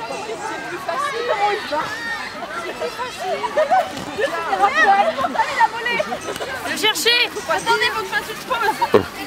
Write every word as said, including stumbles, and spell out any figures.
Le chercher. Attendez, faut que je fasse une pause.